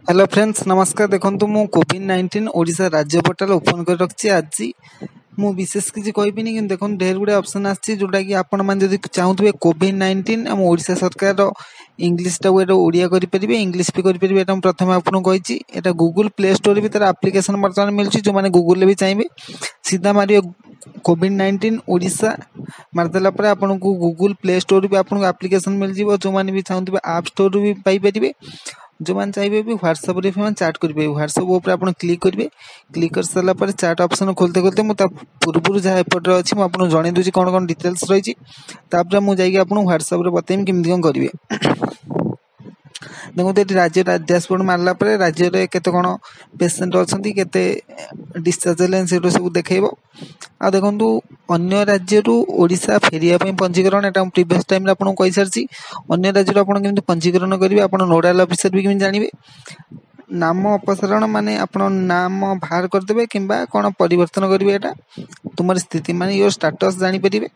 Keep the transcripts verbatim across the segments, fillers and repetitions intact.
Hello friends नमस्कार। देखो मु कोविड नाइंटीन ओडिशा राज्य पोर्टाल ओपन कर रखी आज मु विशेष किसी कहबिनी कि देखो ढेर गुड़े ऑप्शन आछि जोटा कि आपण माने जदि चाहूबे कोविड नाइंटीन हम ओडिशा सरकार रो इंग्लिश टा एटा ओडिया करि परिबे इंग्लिश भी करि परिबे। एटा प्रथम आपन कहिछि एटा गूगल प्ले स्टोर भी तार एप्लीकेशन वर्तमान मिलछि जो माने गूगल ले भी चाहिबे सीधा मारियो कोविड नाइंटीन ओडिशा मारदेला पर आपन को गूगल प्ले स्टोर भी आपन को एप्लीकेशन मिल जिवो। जो माने भी चाहूबे ऐप स्टोर भी पाई परिबे। जो मैंने चाहिए भी व्हाट्सएप रे भी चैट करेंगे। व्हाट्सएप ऊपर आप क्लिक करेंगे। क्लिक कर सारा पर चैट ऑप्शन खोलते खोलते मुझे पूर्व जहाँ एपटे अच्छी मुझे जन दूसरी कौन कौन डिटेल्स रही मुझे व्हाट्सएप रे बताइम केमती कौन करेंगे। देखो ये राज्य डैशबोर्ड मारला पर राज्य रे केते कौन पेसेंट अच्छी केते डिस्चार्ज हेलेन से सब देखो। आ देखो अन्य राज्य ओडिशा फेरिया पंजीकरण एटा प्रीवियस टाइम आपको कही सारी। अन्य राज्य आपड़ पंजीकरण करेंगे आप नोडाल ऑफिसर भी केमती जानवे। नाम अपसारण माने आपन नाम बाहर करदे कि कौन परिवर्तन करेंगे। एटा तुम स्थिति माने योर स्टेटस जानी परिबे।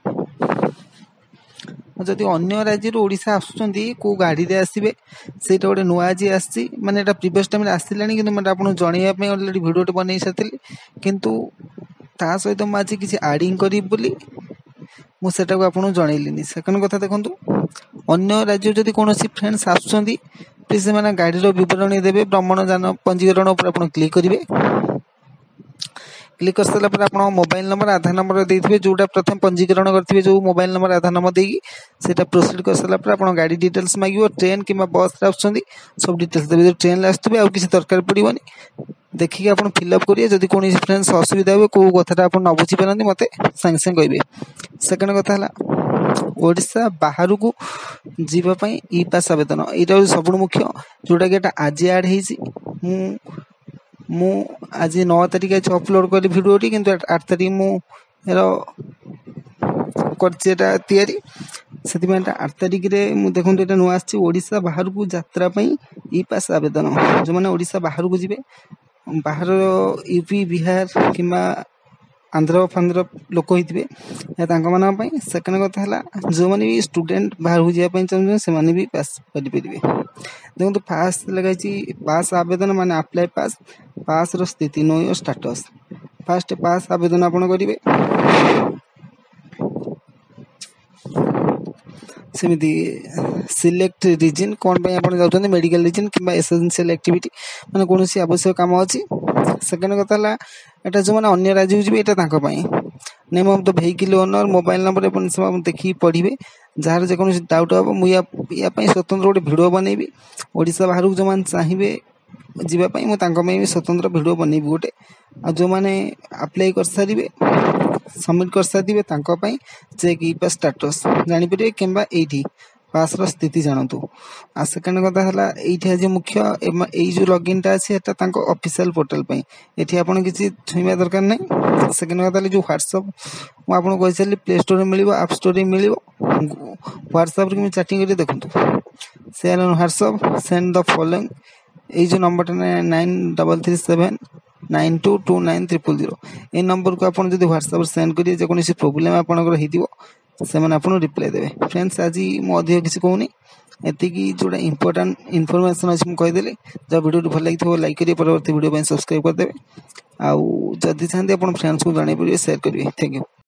जदि अन्य राज्य ओडिशा आसुचंदी को गाड़ी रे आसीबे सेटा गोटे नुआ जी आसी माने एटा प्रीवियस टाइम रे आसिलानी किंतु मैं आपन जणैया पे ऑलरेडी वीडियो बनै साथिली किंतु ता सहित मु आज किसी एडिंग करी बोली मु सेटा को आपन जणैलिनी। सेकंड कथा देखंतु अन्य राज्य जदि कोनोसी फ्रेंड्स आसुचंदी प्लीज से माने गाड़ी रो विवरणी देबे। भ्रमण जान पंजीकरण ऊपर आपन क्लिक करिवे। क्लिक कर सारा पर आपन मोबाइल नंबर आधार नंबर देथिबे जोटा प्रथम पंजीकरण करथिबे जो मोबाइल नंबर आधार नंबर देगी सेटा प्रोसीड कर सारा पर आपन गाड़ी डिटेल्स मागियो। ट्रेन किबा बस रे आछंदी सब डिटेल्स देबे। जो ट्रेन ला आस्तबे आ किसी दरकार पड़िबोनी देखिए आपन फिल अप करिए। जदि कोनी फ्रेंड्स असुविधा हो को कथाटा आपन न बुझी परंती मते संग संग कहबे। सेकंड कथा हला ओडिशा बाहर को जीवा पई ई पास आवेदन एटा सब मुख्य जोटा कि एटा आज ऐड हेछि। मु मु आज नौ तारिख आज अपलोड करी वीडियोटी किंतु आठ तारिख मु एरो करचेटा तयारी सेति में आठ तारिख रे मु देखंतु एटा नुआ आछि ओडिशा बाहर को यात्रा पई ई पास आवेदन। जो माने ओडिशा बाहर को जिवे बाहर यूपी बिहार किंबा आंध्र फांध्र लोक होइतबे या तांका माना पई। सेकंड कथा हला जो माने भी स्टूडेंट बाहर हो जिया पई चाहन से माने भी पास करि परिबे। देखो पास लगाई पास आवेदन माने अप्लाई पास पास रो स्थिति know your status fast pass आवेदन आपण करिवे। सेमिति सिलेक्ट रीजन कौन पे आपण जाउछन मेडिकल रीजन किबा एसेंशियल एक्टिविटी माने कोनोसी आवश्यक काम अछि। सेकंड कथा हला एटा जो माने अन्य राज्य जिबे एटा तांको पई name of the vehicle owner mobile number अपन सब देखि पढिबे। जार जे कोनो डाउट हो मु या या पई स्वतंत्र गोटे वीडियो बनेबी। ओडिशा बाहर जो मान चाहिबे जीवा पई मु तांको में भी स्वतंत्र वीडियो बनेबी गोटे। आ जो माने अप्लाई कर सारिबे सबमिट कर सारिबे तांको पई चेक ई पास स्टेटस जानि परिबे किंबा एठी पास रो स्थिति जानतु। आ सेकंड कथा हला एठी आज मुख्य एई जो लॉगिन टा अछि एटा तांको ऑफिशियल पोर्टल पई एठी आपण किछि छुइबा दरकार नै। सेकंड कथा जो व्हाट्सएप मु आपण कहिसली प्ले स्टोर रे मिलिबो ऐप स्टोर रे मिलिबो। व्हाट्सएप रे चैटिंग करी देखंतु share on WhatsApp send the following ए जो number nine double three seven nine two two nine triple zero ए नंबर को आपन जदि व्हाट्सएप सेंड करिए जे कोनोसी प्रॉब्लम आपनकर हेतिबो से माने आपन रिप्लाई देबे। फ्रेंड्स आज मु अधिक किसी कहूनी एति की जोटा इंपोर्टेंट इन्फॉर्मेशन अछि मु कहि देली। जो वीडियो भल लागिथो लाइक करिए परवर्ती वीडियो पे सब्सक्राइब कर देबे। आ जदि चाहते आपन फ्रेंड्स को जाने परिए शेयर करिए। Thank you.